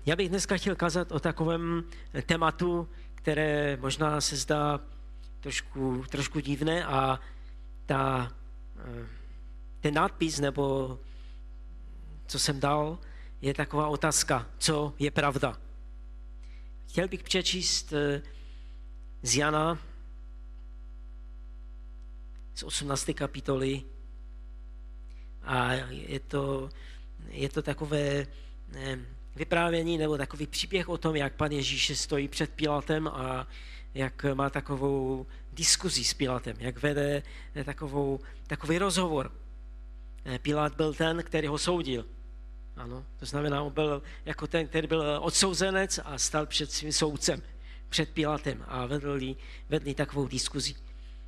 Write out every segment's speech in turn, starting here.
Já bych dneska chtěl kázat o takovém tématu, které možná se zdá trošku divné a ten nápis, nebo co jsem dal, je taková otázka, co je pravda. Chtěl bych přečíst z Jana z 18. kapitoly a je to takové vyprávění nebo takový příběh o tom, jak Pan Ježíš stojí před Pilatem a jak má takovou diskuzi s Pilatem, jak vede takový rozhovor. Pilát byl ten, který ho soudil. Ano, to znamená, on byl jako ten, který byl odsouzenec a stal před svým soudcem, před Pilatem a vedli takovou diskuzi.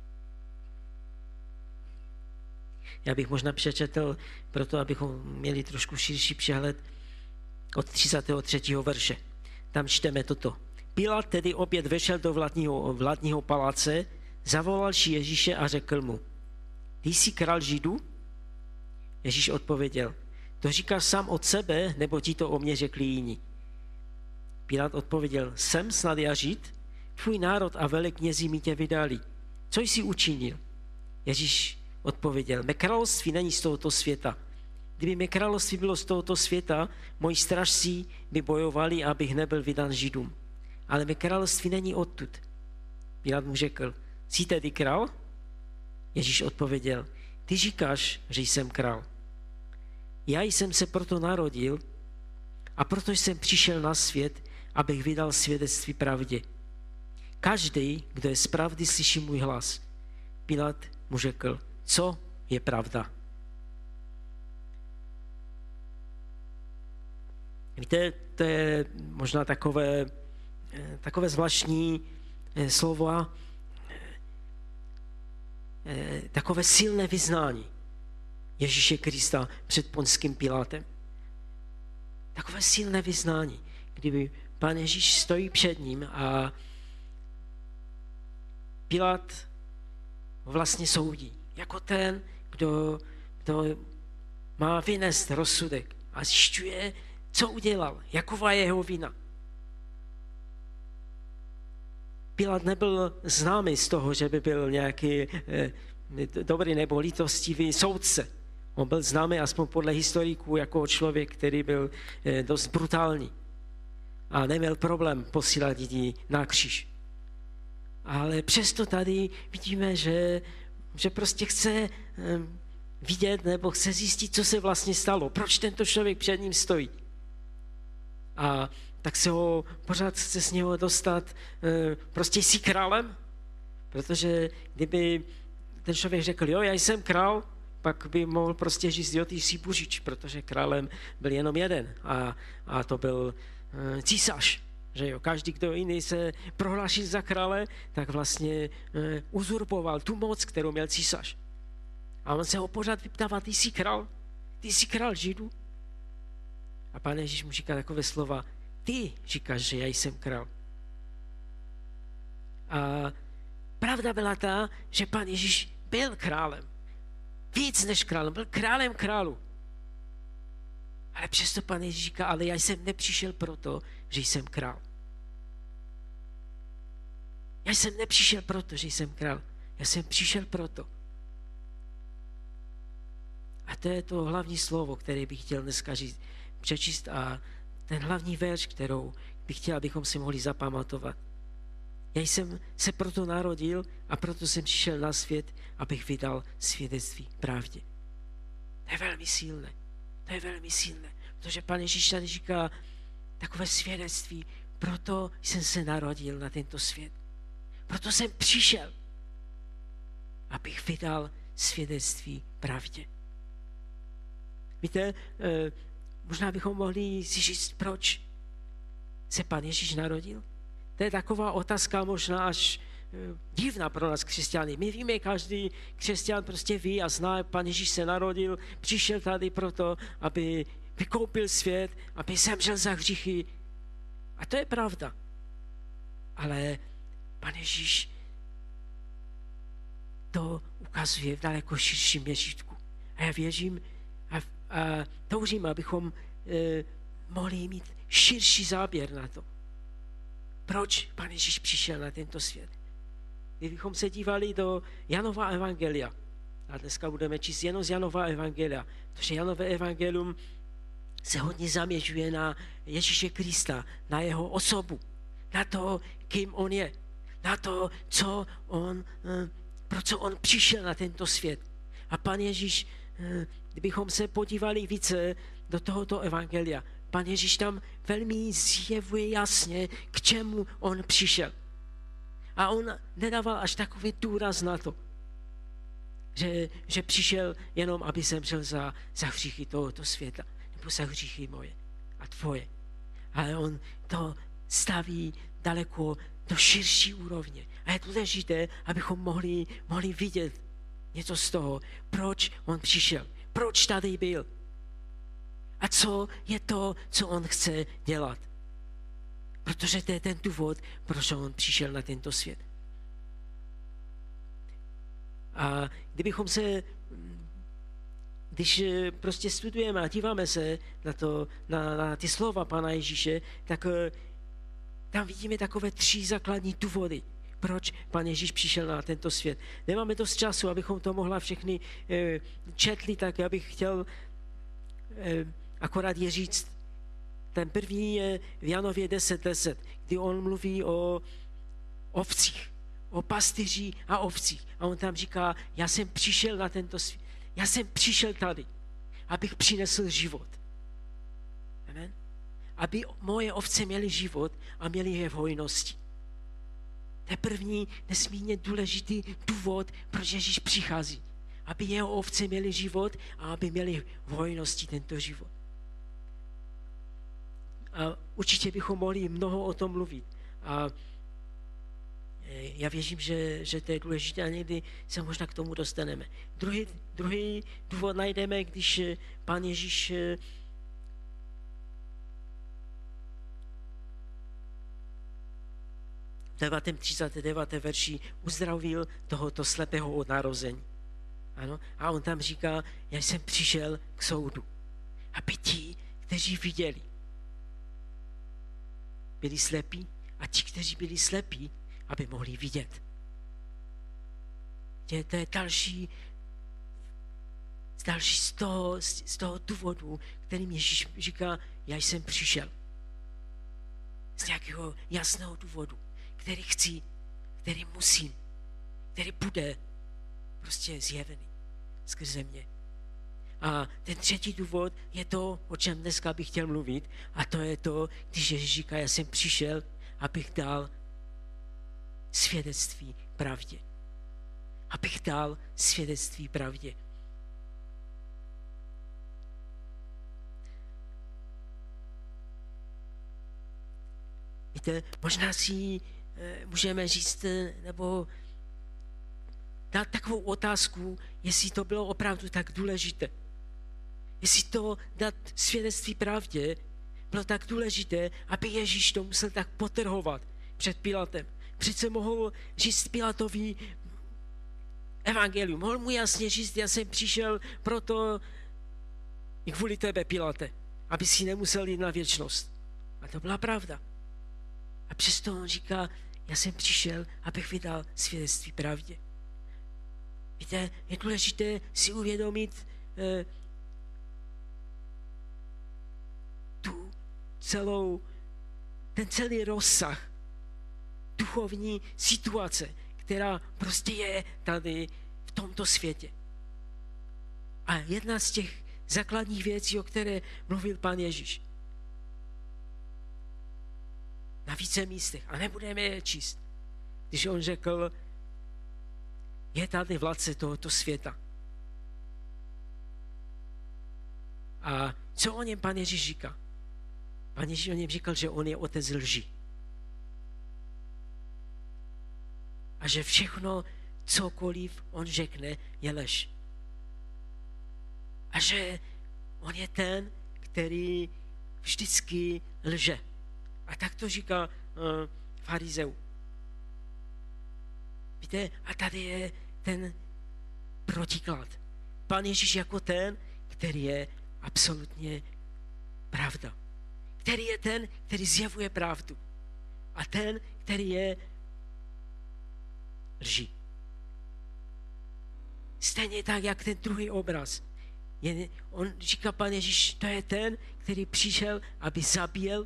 Já bych možná přečetl, proto abychom měli trošku širší přehled, od 33. verše. Tam čteme toto. Pilát tedy opět vešel do vládního paláce, zavolal Ježíše a řekl mu, ty jsi král Židů? Ježíš odpověděl, to říkáš sám od sebe, nebo ti to o mě řekli jiní? Pilát odpověděl, jsem snad já Žid? Tvůj národ a veleknězi mi tě vydali. Co jsi učinil? Ježíš odpověděl, mé království není z tohoto světa. Kdyby mé království bylo z tohoto světa, moji strážci by bojovali, abych nebyl vydán Židům. Ale mé království není odtud. Pilát mu řekl, jsi tedy král? Ježíš odpověděl, ty říkáš, že jsem král. Já jsem se proto narodil a proto jsem přišel na svět, abych vydal svědectví pravdě. Každý, kdo je z pravdy, slyší můj hlas. Pilát mu řekl, co je pravda? Víte, to je možná takové zvláštní slova, takové silné vyznání Ježíše Krista před Ponským Pilátem. Takové silné vyznání, kdyby Pán Ježíš stojí před ním a Pilát ho vlastně soudí. Jako ten, kdo má vynést rozsudek a zjišťuje, co udělal, jaková je jeho vina. Pilát nebyl známý z toho, že by byl nějaký dobrý nebo lítostivý soudce. On byl známý aspoň podle historiků jako člověk, který byl dost brutální a neměl problém posílat lidi na kříž. Ale přesto tady vidíme, že prostě chce vidět nebo chce zjistit, co se vlastně stalo. Proč tento člověk před ním stojí? A tak se ho pořád chce z něho dostat, prostě jsi králem? Protože kdyby ten člověk řekl, jo, já jsem král, pak by mohl prostě říct, jo, ty jsi buřič, protože králem byl jenom jeden a to byl císař. Že jo, každý, kdo jiný se prohlásil za krále, tak vlastně uzurpoval tu moc, kterou měl císař. A on se ho pořád vyptává, ty jsi král Židů? A Pán Ježíš mu říká takové slova, ty říkáš, že já jsem král. A pravda byla ta, že Pán Ježíš byl králem. Víc než králem, byl králem králu. Ale přesto Pán Ježíš říká, ale já jsem nepřišel proto, že jsem král. Já jsem nepřišel proto, že jsem král. Já jsem přišel proto. A to je to hlavní slovo, které bych chtěl dneska přečíst a ten hlavní verš, kterou bych chtěl, abychom si mohli zapamatovat. Já jsem se proto narodil a proto jsem přišel na svět, abych vydal svědectví pravdě. To je velmi silné. To je velmi silné. Protože Pán Ježíš tady říká takové svědectví, proto jsem se narodil na tento svět. Proto jsem přišel, abych vydal svědectví pravdě. Víte, možná bychom mohli si říct, proč se Pán Ježíš narodil? To je taková otázka možná až divná pro nás křesťany. My víme, každý křesťan prostě ví a zná, Pán Ježíš se narodil, přišel tady proto, aby vykoupil svět, aby zemřel za hříchy. A to je pravda. Ale Pán Ježíš to ukazuje v daleko širším měřítku. A já věřím a toužím, abychom mohli mít širší záběr na to. Proč Pán Ježíš přišel na tento svět? Kdybychom se dívali do Janova evangelia, a dneska budeme číst jenom z Janova evangelia, protože Janové evangelium se hodně zaměřuje na Ježíše Krista, na jeho osobu, na to, kým on je, na to, pro co on přišel na tento svět. A Pán Ježíš, kdybychom se podívali více do tohoto evangelia, Pán Ježíš tam velmi zjevuje jasně, k čemu on přišel. A on nedával až takový důraz na to, že přišel jenom, aby zemřel za hříchy tohoto světa, nebo za hříchy moje a tvoje. Ale on to staví daleko do širší úrovně. A je důležité, abychom mohli vidět něco z toho, proč on přišel, proč tady byl a co je to, co on chce dělat. Protože to je ten důvod, proč on přišel na tento svět. A když prostě studujeme a díváme se na ty slova Pána Ježíše, tak tam vidíme takové 3 základní důvody, proč Pán Ježíš přišel na tento svět. Nemáme dost času, abychom to mohla všechny četli, tak já bych chtěl akorát je říct. Ten první je v Janově 10:10, kdy on mluví o ovcích, o pastýři a ovcích. A on tam říká, já jsem přišel na tento svět, já jsem přišel tady, abych přinesl život. Amen? Aby moje ovce měly život a měly je v hojnosti. To je první nesmírně důležitý důvod, proč Ježíš přichází. Aby jeho ovce měly život a aby měly v hojnosti tento život. A určitě bychom mohli mnoho o tom mluvit. A já věřím, že to je důležité a někdy se možná k tomu dostaneme. Druhý důvod najdeme, když Pán Ježíš v 39. verši uzdravil tohoto slepého od narození. Ano? A on tam říká, já jsem přišel k soudu, aby ti, kteří viděli, byli slepí a ti, kteří byli slepí, aby mohli vidět. To je další z toho důvodu, kterým Ježíš říká, já jsem přišel. Z nějakého jasného důvodu, který chci, který musím, který bude prostě zjevený skrze mě. A ten třetí důvod je to, o čem dneska bych chtěl mluvit, a to je to, když Ježíš říká, já jsem přišel, abych dal svědectví pravdě. Abych dal svědectví pravdě. Víte, možná si můžeme říct, nebo dát takovou otázku, jestli to bylo opravdu tak důležité. Jestli to dát svědectví pravdě bylo tak důležité, aby Ježíš to musel tak potrhovat před Pilatem. Přece mohl říct Pilatovi evangelium. Mohl mu jasně říct, já jsem přišel proto i kvůli tebe, Pilate, aby si nemusel jít na věčnost. A to byla pravda. A přesto on říká, já jsem přišel, abych vydal svědectví pravdě. Víte, je důležité si uvědomit ten celý rozsah duchovní situace, která prostě je tady v tomto světě. A jedna z těch základních věcí, o které mluvil Pán Ježíš. Na více místech. A nebudeme je číst. Když on řekl, je tady vládce tohoto světa. A co o něm Pán Ježíš říká? Pán Ježíš o něm říkal, že on je otec lži. A že všechno, cokoliv on řekne, je lež. A že on je ten, který vždycky lže. A tak to říká farizeu. Víte, a tady je ten protiklad. Pán Ježíš jako ten, který je absolutně pravda. který je ten, který zjevuje pravdu. A ten, který je lží. Stejně tak, jak ten druhý obraz. On říká, Pán Ježíš, to je ten, který přišel, aby zabíjel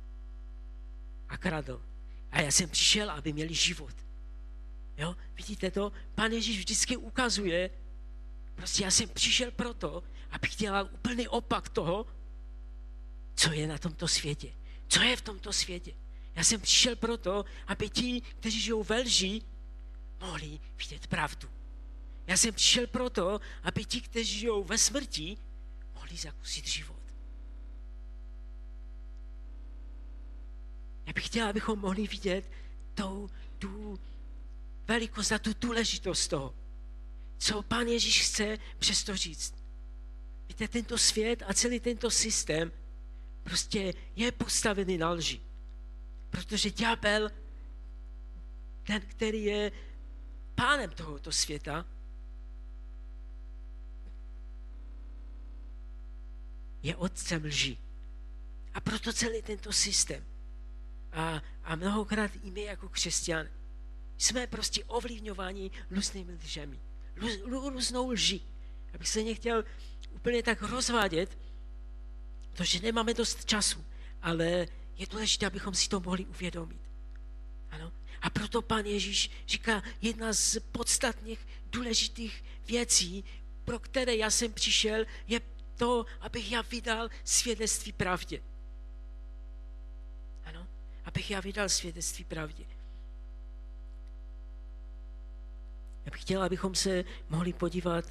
a kradl. A já jsem přišel, aby měli život. Jo? Vidíte to? Pán Ježíš vždycky ukazuje, prostě já jsem přišel proto, abych dělal úplný opak toho, co je na tomto světě. Co je v tomto světě. Já jsem přišel proto, aby ti, kteří žijou ve lži, mohli vidět pravdu. Já jsem přišel proto, aby ti, kteří žijou ve smrti, mohli zakusit život. Já bych chtěl, abychom mohli vidět tu velikost a tu důležitost toho, co Pán Ježíš chce přesto říct. Víte, tento svět a celý tento systém prostě je postavený na lži. Protože ďábel, ten, který je pánem tohoto světa, je otcem lži. A proto celý tento systém. A mnohokrát i my jako křesťané jsme prostě ovlivňováni různými lžemi. Různou lží. Abych se nechtěl úplně tak rozvádět, protože nemáme dost času, ale je důležité, abychom si to mohli uvědomit. Ano? A proto Pán Ježíš říká, jedna z podstatných důležitých věcí, pro které já jsem přišel, je to, abych já vydal svědectví pravdě. Ano? Abych já vydal svědectví pravdě. Já bych chtěl, abychom se mohli podívat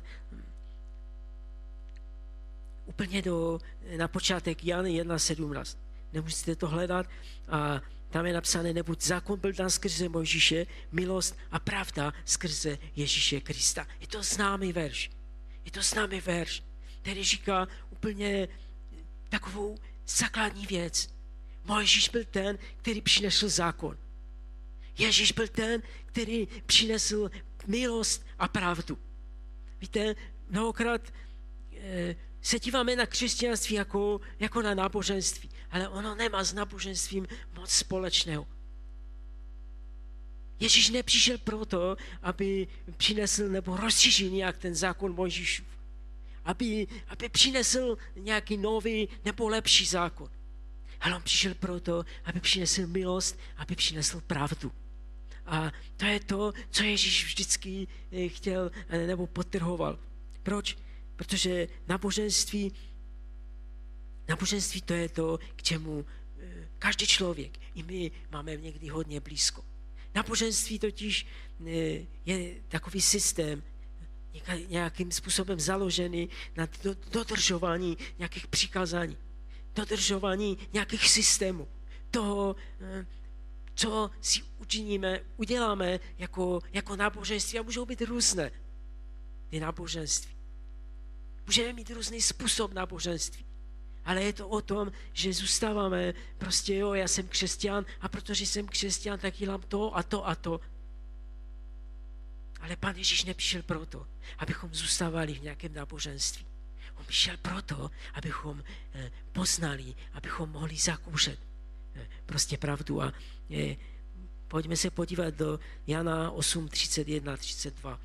úplně na počátek Jan 1.17. Nemusíte to hledat a tam je napsané, neboť zákon byl dán skrze Mojžíše, milost a pravda skrze Ježíše Krista. Je to známý verš. Je to známý verš, který říká úplně takovou základní věc. Mojžíš byl ten, který přinesl zákon. Ježíš byl ten, který přinesl milost a pravdu. Víte, mnohokrát se díváme na křesťanství jako na náboženství, ale ono nemá s náboženstvím moc společného. Ježíš nepřišel proto, aby přinesl nebo rozšířil nějak ten zákon Mojžíšův. Aby přinesl nějaký nový nebo lepší zákon. Ale on přišel proto, aby přinesl milost, aby přinesl pravdu. A to je to, co Ježíš vždycky chtěl nebo podtrhoval. Proč? Protože náboženství to je to, k čemu každý člověk, i my máme někdy hodně blízko. Náboženství totiž je takový systém, nějakým způsobem založený na dodržování nějakých přikázání, dodržování nějakých systémů, toho, co si uděláme jako náboženství a můžou být různé ty náboženství. Můžeme mít různý způsob náboženství, ale je to o tom, že zůstáváme prostě, já jsem křesťan a protože jsem křesťan, tak dělám to a to a to. Ale Pán Ježíš nepřišel proto, abychom zůstávali v nějakém náboženství. On přišel proto, abychom poznali, abychom mohli zakoušet prostě pravdu. A pojďme se podívat do Jana 8:31-32.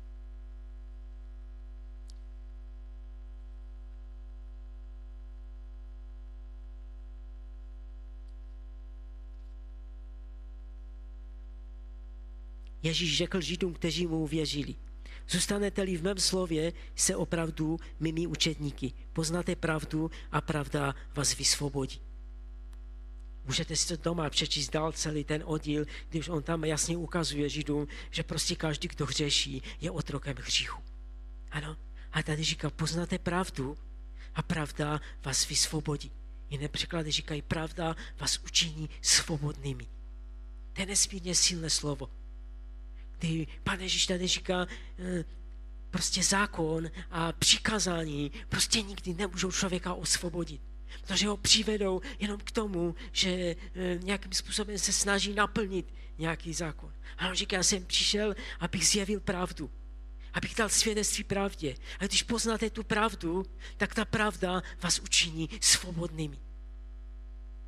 Ježíš řekl Židům, kteří mu uvěřili. Zůstanete-li v mém slově, se opravdu mými učedníky. Poznáte pravdu a pravda vás vysvobodí. Můžete si to doma přečíst dál celý ten oddíl, když on tam jasně ukazuje Židům, že prostě každý, kdo hřeší, je otrokem hříchu. Ano? A tady říká, poznáte pravdu a pravda vás vysvobodí. Jiné překlady říkají, pravda vás učiní svobodnými. To je nesmírně silné slovo. Kdy Pán Ježíš tady říká, prostě zákon a přikázání prostě nikdy nemůžou člověka osvobodit. Protože ho přivedou jenom k tomu, že nějakým způsobem se snaží naplnit nějaký zákon. A on říká, já jsem přišel, abych zjevil pravdu. Abych dal svědectví pravdě. A když poznáte tu pravdu, tak ta pravda vás učiní svobodnými.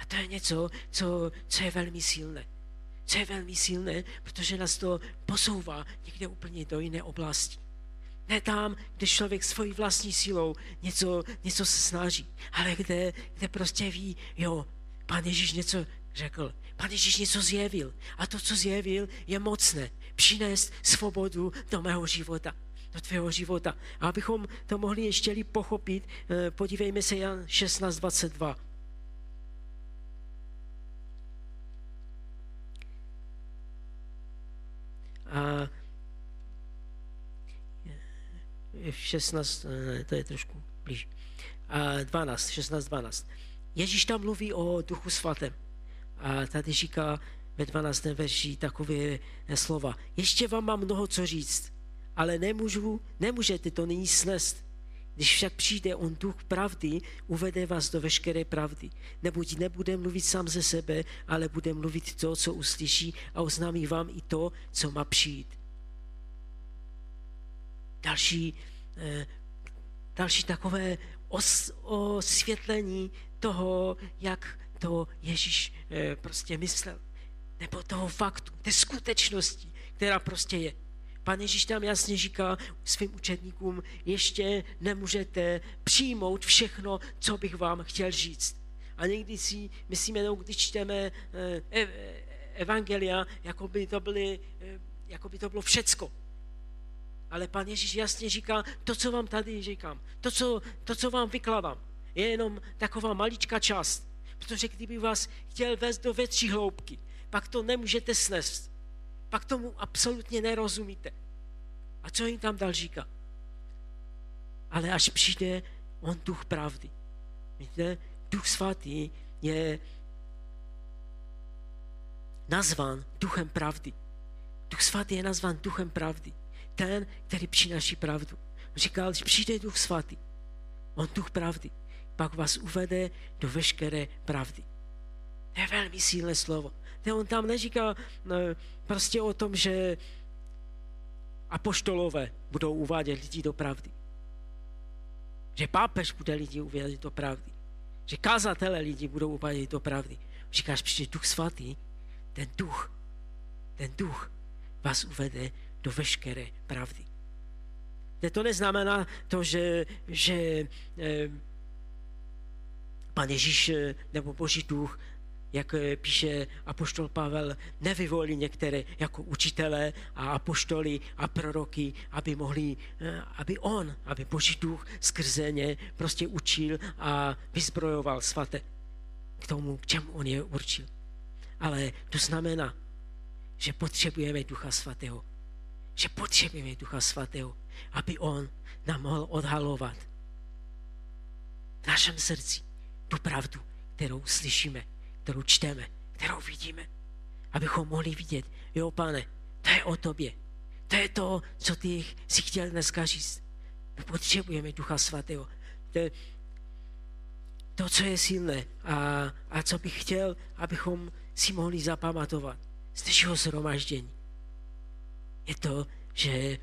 to je něco, co je velmi silné. Co je velmi silné, protože nás to posouvá někde úplně do jiné oblasti. Ne tam, kde člověk svojí vlastní silou něco se snaží, ale kde prostě ví, jo, Pán Ježíš něco řekl, Pán Ježíš něco zjevil a to, co zjevil, je mocné přinést svobodu do mého života, do tvého života. A abychom to mohli ještě líp pochopit, podívejme se Jan 16:22. A 16, to je trošku blíž. A 16:12. Ježíš tam mluví o Duchu svatém. A tady říká ve 12. verši takové slova. Ještě vám mám mnoho co říct, ale nemůžete to nyní snést. Když však přijde on Duch pravdy, uvede vás do veškeré pravdy. Neboť nebude mluvit sám ze sebe, ale bude mluvit to, co uslyší a oznámí vám i to, co má přijít. Další takové osvětlení toho, jak to Ježíš prostě myslel. Nebo toho faktu, té skutečnosti, která prostě je. Pan Ježíš tam jasně říká svým učedníkům, ještě nemůžete přijmout všechno, co bych vám chtěl říct. A někdy si myslíme, když čteme evangelia, jako by to bylo všecko. Ale Pan Ježíš jasně říká, to, co vám tady říkám, to, co vám vykládám, je jenom taková maličká část. Protože kdyby vás chtěl vést do větší hloubky, pak to nemůžete snést. Pak tomu absolutně nerozumíte. A co jim tam dal říká? Ale až přijde on Duch pravdy. Víte, Duch svatý je nazván Duchem pravdy. Duch svatý je nazván Duchem pravdy. Ten, který přináší pravdu. On říkal, že přijde Duch svatý, on Duch pravdy, pak vás uvede do veškeré pravdy. To je velmi silné slovo. On tam neříká prostě o tom, že apoštolové budou uvádět lidi do pravdy. Že pápež bude lidi uvádět do pravdy. Že kazatelé lidi budou uvádět do pravdy. Říkáš, přijde Duch svatý, ten duch vás uvede do veškeré pravdy. To neznamená to, že Pan Ježíš nebo Boží duch, jak píše apoštol Pavel, nevyvolí některé jako učitele a apoštoly a proroky, aby Boží duch skrze ně prostě učil a vyzbrojoval svaté k tomu, k čemu on je určil. Ale to znamená, že potřebujeme Ducha svatého. Že potřebujeme Ducha svatého, aby on nám mohl odhalovat v našem srdci tu pravdu, kterou slyšíme, kterou čteme, kterou vidíme. Abychom mohli vidět, jo, Pane, to je o tobě. To je to, co ty si chtěl dneska říct. My potřebujeme Ducha svatého. To, co je silné a co bych chtěl, abychom si mohli zapamatovat z dnešního shromaždění, je to, že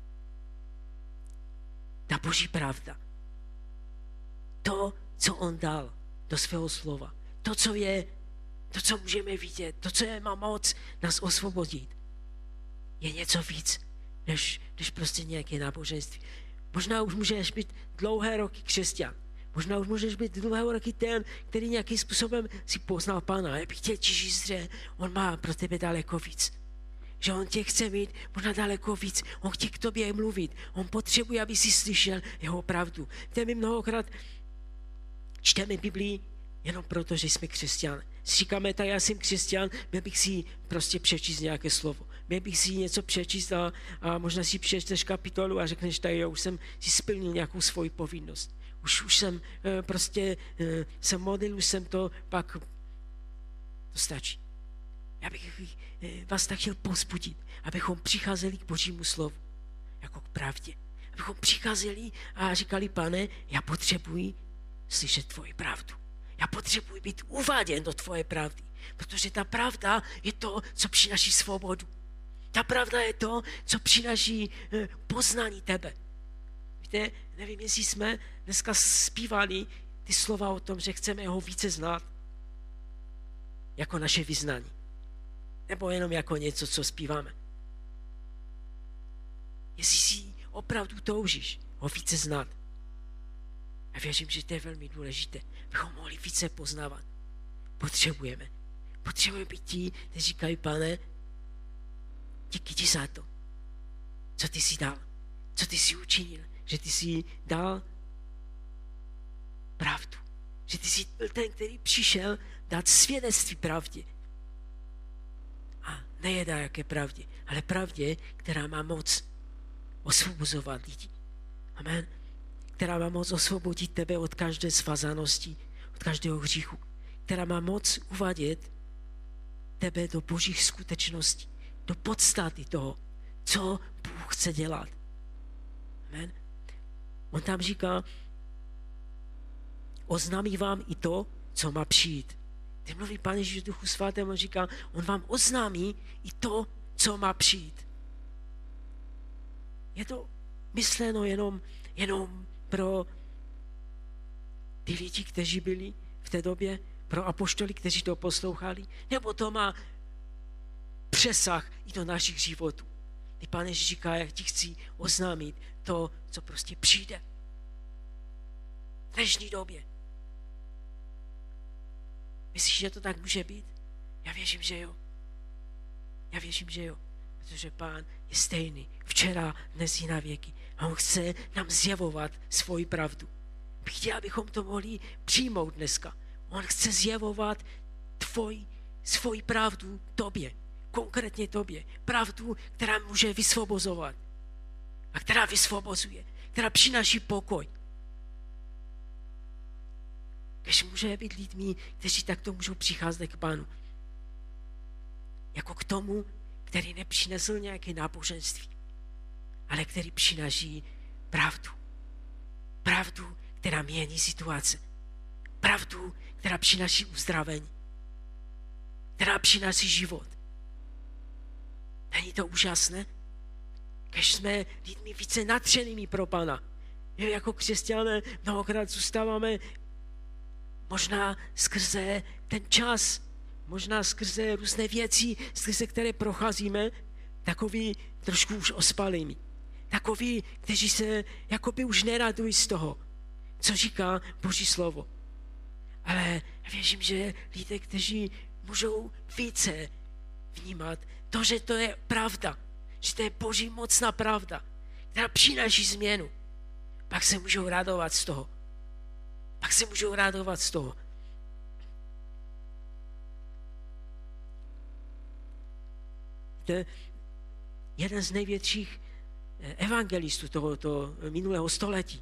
ta Boží pravda, to, co on dal do svého slova, to, co můžeme vidět, to, co má moc nás osvobodit, je něco víc, než prostě nějaké náboženství. Možná už můžeš být dlouhé roky křesťan. Možná už můžeš být dlouhé roky ten, který nějakým způsobem si poznal Pána. Já bych tě říct, že on má pro tebe daleko víc. Že on tě chce mít možná daleko víc. On chce k tobě mluvit. On potřebuje, aby si slyšel jeho pravdu. My mnohokrát čteme Biblii jenom proto, že jsme křesťané. Říkáme, tak já jsem křesťan, měl bych si prostě přečíst nějaké slovo. Měl bych si něco přečíst a možná si přečteš kapitolu a řekneš, tak já už jsem si splnil nějakou svoji povinnost. Už jsem se modlil, už jsem to, pak to stačí. Já bych vás tak chtěl povzbudit, abychom přicházeli k Božímu slovu, jako k pravdě. Abychom přicházeli a říkali, Pane, já potřebuji slyšet tvoji pravdu. Já potřebuji být uváděn do tvoje pravdy, protože ta pravda je to, co přináší svobodu. Ta pravda je to, co přináší poznání tebe. Víte, nevím, jestli jsme dneska zpívali ty slova o tom, že chceme ho více znát. jako naše vyznání. Nebo jenom jako něco, co zpíváme. Jestli si opravdu toužíš ho více znát. Já věřím, že to je velmi důležité, abychom mohli více poznávat. Potřebujeme být ti, kteří říkají, Pane, díky ti za to, co ty jsi dal, co ty jsi učinil, že ty jsi dal pravdu, že ty jsi byl ten, který přišel dát svědectví pravdě. A nejedá jaké pravdě, ale pravdě, která má moc osvobozovat lidi. Amen. Která má moc osvobodit tebe od každé svazanosti, od každého hříchu. Která má moc uvádět tebe do božích skutečností, do podstaty toho, co Bůh chce dělat. Amen. On tam říká, oznámí vám i to, co má přijít. Když mluví Pán Ježíš v Duchu Svatém, on říká, on vám oznámí i to, co má přijít. Je to myšleno jenom pro ty lidi, kteří byli v té době, pro apoštoly, kteří to poslouchali, nebo to má přesah i do našich životů. Kdy Pán Ježíš říká, jak ti chci oznámit to, co prostě přijde. V dnešní době. Myslíš, že to tak může být? Já věřím, že jo. Protože Pán je stejný. Včera, dnes i na věky. A on chce nám zjevovat svoji pravdu. Chtěl, abychom to mohli přijmout dneska. On chce zjevovat svoji pravdu tobě. Konkrétně tobě. Pravdu, která může vysvobozovat. A která vysvobozuje. Která přináší pokoj. Když může být lidmi, kteří takto můžou přicházet k Pánu. Jako k tomu, který nepřinesl nějaké náboženství, ale který přináší pravdu. Pravdu, která mění situace. Pravdu, která přináší uzdravení. Která přináší život. Není to úžasné? Když jsme lidmi více natřenými pro Pána. Jako křesťané mnohokrát zůstáváme možná skrze ten čas, možná skrze různé věci, skrze které procházíme, takový trošku už ospalými. Takoví, kteří se jakoby už neradují z toho, co říká Boží slovo. Ale věřím, že lidé, kteří můžou více vnímat to, že to je pravda, že to je Boží mocná pravda, která přináší změnu, pak se můžou radovat z toho. Jeden z největších evangelistů tohoto minulého století,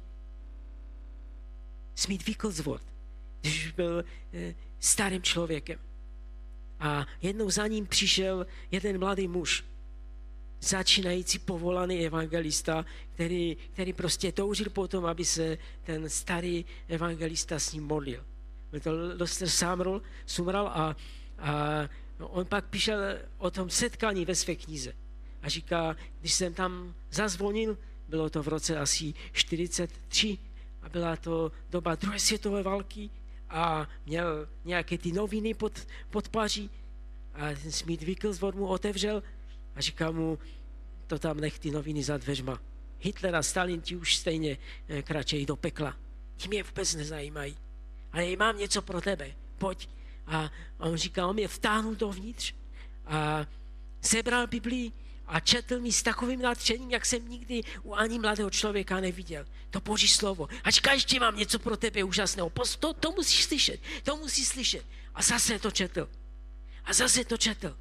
Smith Wigglesworth, když byl starým člověkem. A jednou za ním přišel jeden mladý muž, začínající povolaný evangelista, který prostě toužil potom, aby se ten starý evangelista s ním modlil. Byl to Lester Sumrall a on pak píšel o tom setkání ve své knize. A říká, když jsem tam zazvonil, bylo to v roce asi 43 a byla to doba druhé světové války a měl nějaké ty noviny pod paří a ten Smith Wigglesworth mu otevřel a říká mu, to tam nech ty noviny za dveřma. Hitler a Stalin ti už stejně kračejí do pekla. Ti mě vůbec nezajímají. Ale mám něco pro tebe. Pojď. A on říká, on mě vtáhnul dovnitř a sebral Biblii a četl mi s takovým nadšením, jak jsem nikdy u ani mladého člověka neviděl. To Boží slovo. A říká, ještě mám něco pro tebe úžasného. To musíš slyšet. A zase to četl.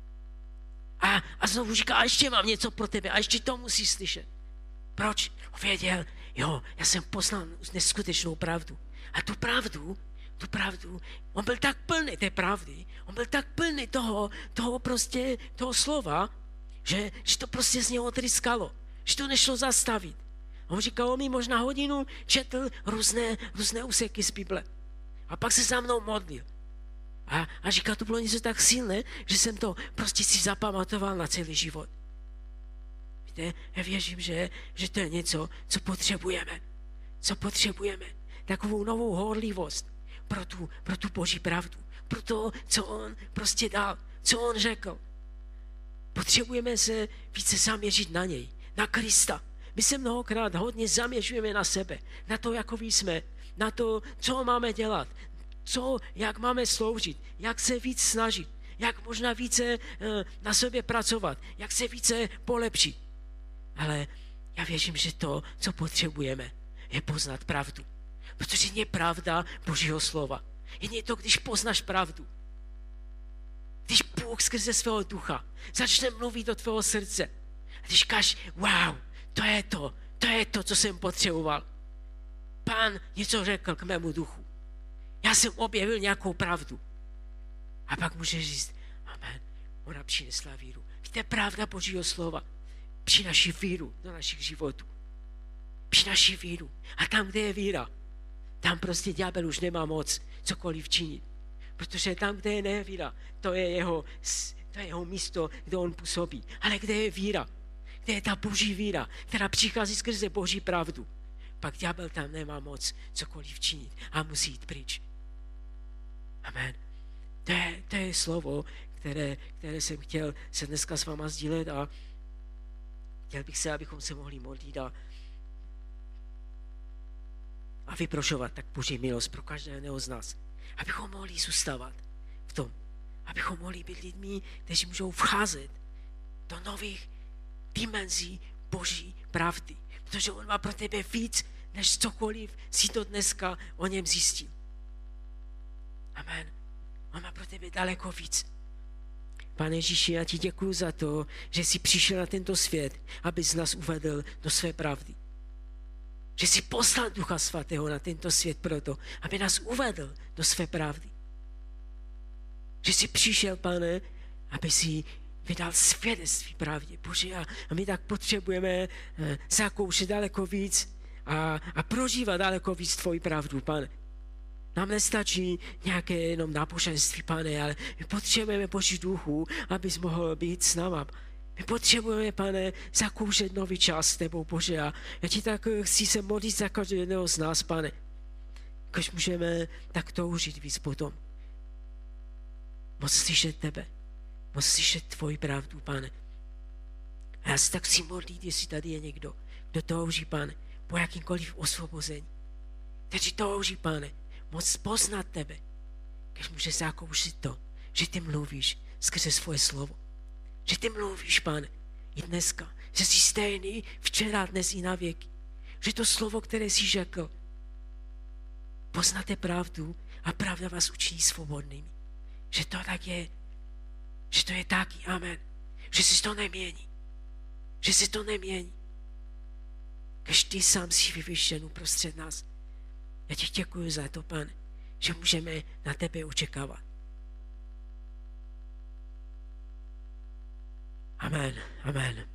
A znovu říká, a ještě mám něco pro tebe, a ještě to musíš slyšet. Proč? Věděl, jo, já jsem poznal neskutečnou pravdu. A tu pravdu, on byl tak plný té pravdy, on byl tak plný toho slova, že to prostě z něho otryskalo, že to nešlo zastavit. On říkal, on mi možná hodinu četl různé úseky z Bible. A pak se za mnou modlil. A říká, to bylo něco tak silné, že jsem to prostě si zapamatoval na celý život. Víte, já věřím, že to je něco, co potřebujeme. Takovou novou horlivost pro tu Boží pravdu, pro to, co on prostě dal, co on řekl. Potřebujeme se více zaměřit na něj, na Krista. My se mnohokrát hodně zaměřujeme na sebe, na to, jakoví jsme, na to, co máme dělat, jak máme sloužit, jak se víc snažit, jak možná více na sobě pracovat, jak se více polepšit. Ale já věřím, že to, co potřebujeme, je poznat pravdu. Protože je pravda Božího slova. Jen to, když poznáš pravdu. Když Bůh skrze svého ducha začne mluvit do tvého srdce. A když říkáš, wow, to je to, co jsem potřeboval. Pán něco řekl k mému duchu. Já jsem objevil nějakou pravdu. A pak můžeš říct, amen, ona přinesla víru. Víte, pravda Božího slova přináší víru do našich životů. Přináší víru. A tam, kde je víra, tam prostě ďábel už nemá moc cokoliv činit. Protože tam, kde je nevíra, to je jeho místo, kde on působí. Ale kde je víra, kde je ta Boží víra, která přichází skrze Boží pravdu, pak ďábel tam nemá moc cokoliv činit a musí jít pryč. Amen. To je slovo, které jsem chtěl se dneska s váma sdílet a chtěl bych se, abychom se mohli modlit a vyprošovat tak Boží milost pro každého z nás. Abychom mohli zůstávat v tom. Abychom mohli být lidmi, kteří můžou vcházet do nových dimenzí Boží pravdy. Protože on má pro tebe víc, než cokoliv si to dneska o něm zjistil. Amen. On má pro tebe daleko víc. Pane Ježíši, já ti děkuju za to, že jsi přišel na tento svět, abys nás uvedl do své pravdy. Že jsi poslal Ducha Svatého na tento svět proto, aby nás uvedl do své pravdy. Že jsi přišel, Pane, aby si vydal svědectví pravdě. Bože, a my tak potřebujeme zakoušet daleko víc a prožívat daleko víc tvoji pravdu, Pane. Nám nestačí nějaké jenom náboženství, Pane, ale my potřebujeme Boží duchu, abys mohl být s náma. My potřebujeme, Pane, zakoušet nový čas s tebou, Bože. A já ti tak chci se modlit za každého z nás, Pane. Když můžeme tak toužit víc potom. Moc slyšet tebe. Moc slyšet tvoji pravdu, Pane. A já se tak chci modlit, jestli tady je někdo, kdo touží, Pane, po jakýmkoliv osvobození. Kteří touží, Pane, moc poznat tebe. Když může zakoušet to, že ty mluvíš skrze svoje slovo. Že ty mluvíš, Pane, i dneska, že jsi stejný včera, dnes i na věky. Že to slovo, které jsi řekl, poznáte pravdu a pravda vás učiní svobodnými. Že to tak je. Že to je taky, amen. Že si to nemění. Že si to nemění. Když ty sám jsi vyvyšen uprostřed nás. Já ti děkuji za to, Pane, že můžeme na tebe očekávat. Amen, amen.